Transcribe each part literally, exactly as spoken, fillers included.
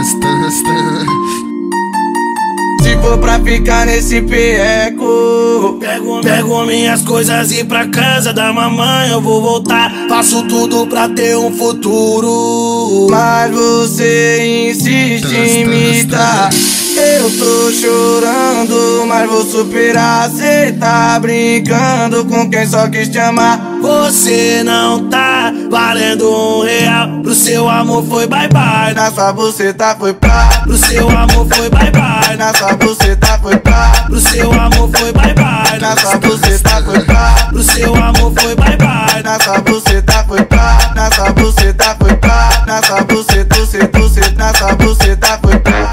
Se for pra ficar nesse perreco, Pego, pego minhas coisas e ir pra casa da mamãe eu vou voltar. Faço tudo pra ter um futuro, mas você insiste em me dar. Eu tô chorando, mas vou superar. Cê tá brincando com quem só quis te amar. Você não tá valendo um real. Pro seu amor foi bye bye. Na sua buceta foi pá. Pro seu amor foi bye bye. Na sua buceta foi pá. Pro seu amor foi bye bye. Na sua buceta foi pá. Pro seu amor foi bye bye. Na sua buceta foi pá. Na sua buceta foi pá. Na sua buceta, buceta, buceta. Na sua buceta foi pá.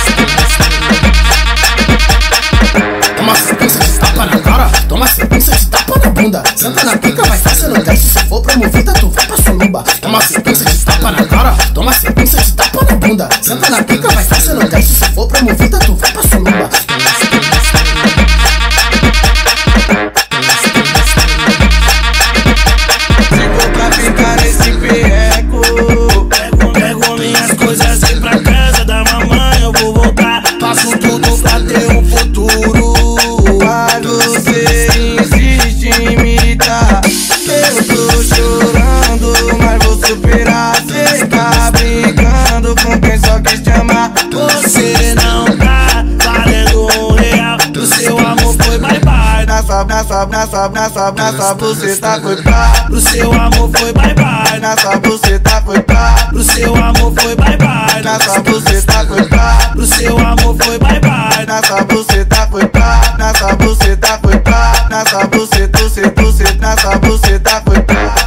Toma sequência de tapa na cara, toma sequência de tapa na bunda. Senta na pica, vai fácil no teste. Se for promovida, tu vai pra suruba. Toma sequência de tapa na cara, toma sequência de tapa na bunda. Senta na pica, vai fácil no teste. Se for promovida, tu vai pra suruba. Se for pra ficar nesse perreco, Pego, pego minhas coisas e ir pra casa da mamãe eu vou voltar. Faço tudo pra ter um futuro, mas você insiste em me dar. Eu tô chorando, mas vou superar. Cê tá brincando com quem só quis te amar. você não tá valendo um real. Pro seu amor foi bye bye. Na sua, na sua, na sua, na sua, na sua buceta foi pá. Pro seu amor foi bye bye. Na sua buceta foi pá. Pro seu amor foi bye bye. Na sua buceta foi pá. Pro seu amor foi bye bye. Na sua buceta foi pá. Na sua buceta foi pá. Na sua buceta, buceta, buceta. Na sua buceta foi pá.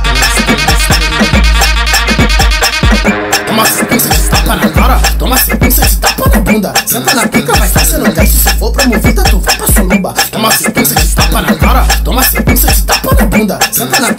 Toma sequência de tapa na cara, toma sequência de tapa na bunda. Senta na pica, vai fácil no teste. Se for promovida, tu vai pra suruba. Toma sequência de tapa na cara, toma sequência de tapa na bunda. Senta na